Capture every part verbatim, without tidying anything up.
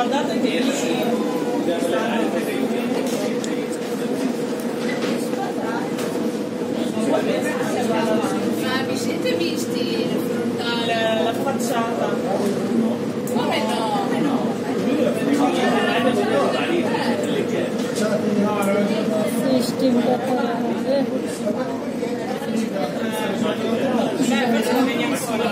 guardate che lì ma vi siete visti il frontale? la facciata. Come no? Come no? Visti un po' cose. Beh, questo non veniamo fuori.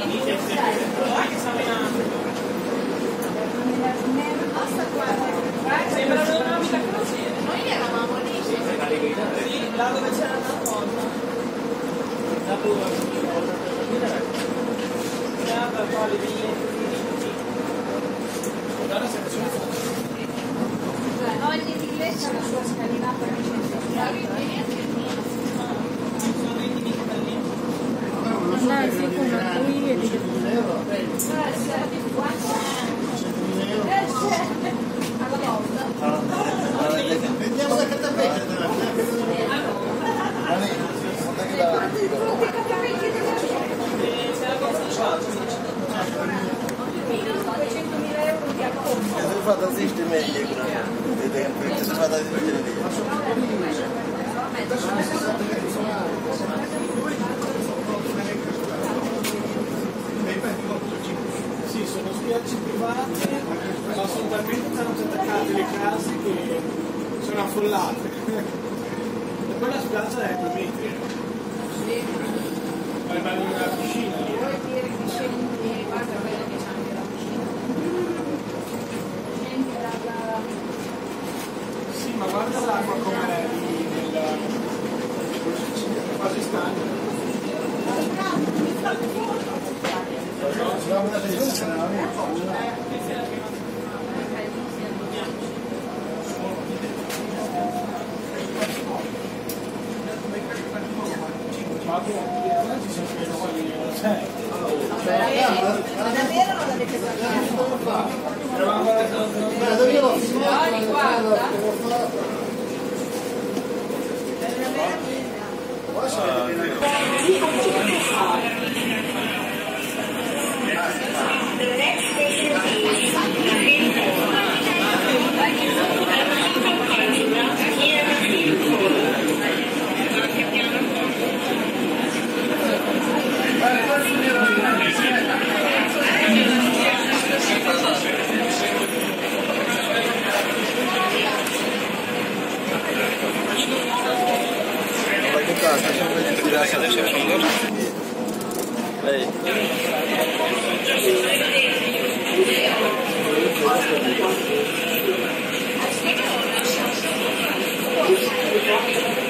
Sembrano una vita crociera. Noi eravamo lì. Sì, là dove c'era la porta. Guarda qua le biglietti. Guarda se c'è Ogni inglese ha la sua scalinata vicenda. sono i digitali. Là si come qui vedi che Vediamo la cartapecchia della duecentomila euro di acconto. Se fate assistere meglio, se fate assistere Sì, sono spiagge private, ma sono talmente tanto attaccate le case che sono affollate. E poi la spiaggia è due metri. Ma è una piscina lì. Vuol dire che scendi, guarda quella che c'è anche la piscina. Scendi dalla... Sì, ma guarda l'acqua com'è lì nella... quasi stagno. Ma tu ci sono più quelli non c'è. Davvero non l'avete guardato? Eravamo alla Guardi, guarda.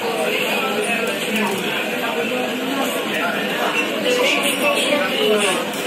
Lei.